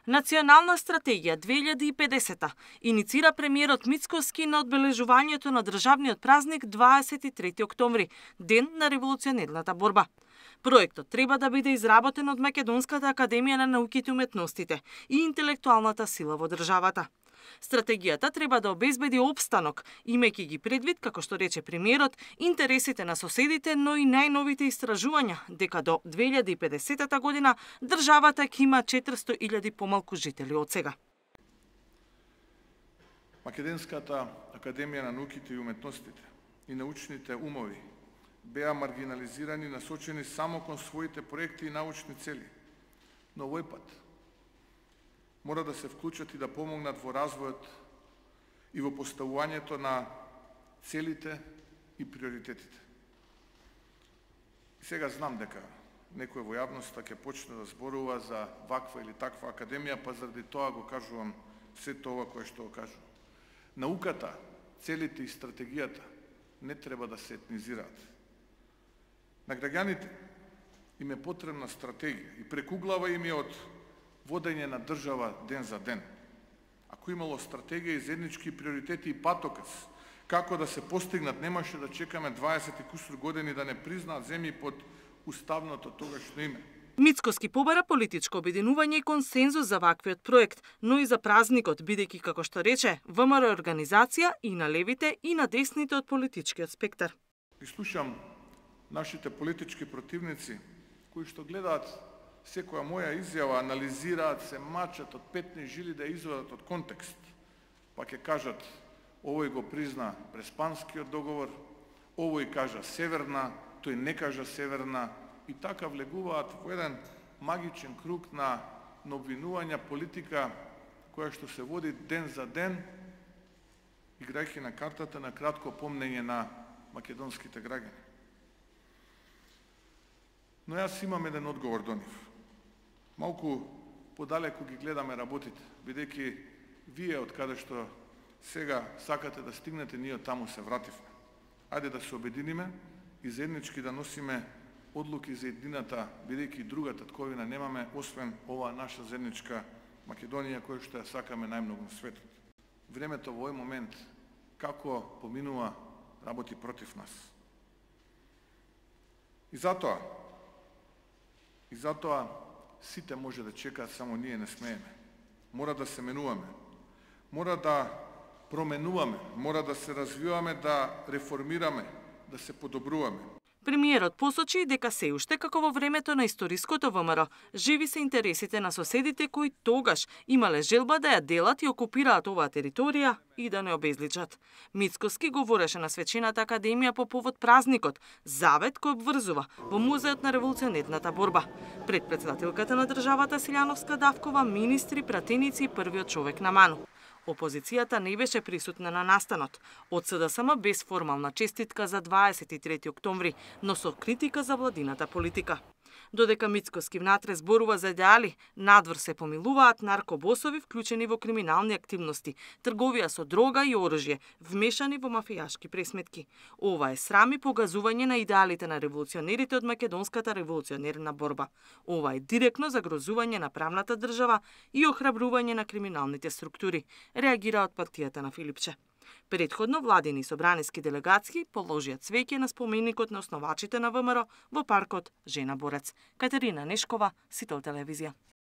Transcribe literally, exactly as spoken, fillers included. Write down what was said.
Национална стратегија две илјади и педесета иницира премиерот Мицкоски на одбележувањето на државниот празник дваесет и трети октомври, ден на револуционерната борба. Проектот треба да биде изработен од Македонската академија на науките и уметностите и интелектуалната сила во државата. Стратегијата треба да обезбеди опстанок, имајќи ги предвид, како што рече премиерот, интересите на соседите, но и најновите истражувања дека до две илјади и педесета година државата ќе има четиристо илјади помалку жители од сега. Македонската академија на науките и уметностите и научните умови беа маргинализирани и насочени само кон своите проекти и научни цели. Но овој пат мора да се вклучат и да помогнат во развојот и во поставувањето на целите и приоритетите. И сега знам дека некој во јавноста ќе почне да зборува за ваква или таква академија, па заради тоа го кажувам се тоа кое што го кажувам. Науката, целите и стратегијата не треба да се етнизираат. На граѓаните им е потребна стратегија и прекуглава им е од водење на држава ден за ден. Ако имало стратегија и заеднички приоритети и патоказ како да се постигнат, немаше да чекаме дваесет и кусур години да не признаат земји под уставното тогашно име. Мицкоски побара политичко обединување и консензус за ваквиот проект, но и за празникот, бидејќи, како што рече, ВМРО е организација и на левите и на десните од политичкиот спектар. И слушам нашите политички противници кои што гледаат секоја моја изјава, анализираат, се мачат од петни жили да ја извадат од контекст, па ќе кажат овој го призна Преспанскиот договор, овој кажа Северна, тој не кажа Северна, и така влегуваат во еден магичен круг на обвинувања политика која што се води ден за ден, играјќи на картата на кратко помнење на македонските граѓани. Но јас имам еден одговор до нив. Малку подалеку ги гледаме работите, бидејќи вие од каде што сега сакате да стигнете, ние од таму се вративме. Ајде да се обединиме и заеднички да носиме одлуки за едината, бидејќи друга татковина немаме, освен оваа наша заедничка Македонија, која што ја сакаме најмногу на светот. Времето во овој момент, како поминува, работи против нас. И затоа, и затоа сите може да чекаат, само ние не смееме. Мора да се менуваме, мора да променуваме, мора да се развиваме, да реформираме, да се подобруваме. Премиерот посочи дека се уште како во времето на историското ВМРО живи се интересите на соседите кои тогаш имале желба да ја делат и окупираат оваа територија и да не обезличат. Мицкоски говореше на Свечената академија по повод празникот, завет кој обврзува во Музеот на револуционерната борба. Пред претседателката на државата Силјановска Давкова, министри, пратеници и првиот човек на Ману. Опозицијата не беше присутна на настанот. Од СДСМ без формална честитка за дваесет и трети октомври, но со критика за владината политика. Додека Мицкоски внатре зборува за идеали, надвор се помилуваат наркобосови вклучени во криминални активности, трговија со дрога и оружје, вмешани во мафијашки пресметки. Ова е срам и погазување на идеалите на револуционерите од македонската револуционерна борба. Ова е директно загрозување на правната држава и охрабрување на криминалните структури, реагира од партијата на Филипче. Предходно владини и собраниски делегации положија цвеќе на споменикот на основачите на ВМРО во паркот Жена Борец. Катерина Нешкова, Сител телевизија.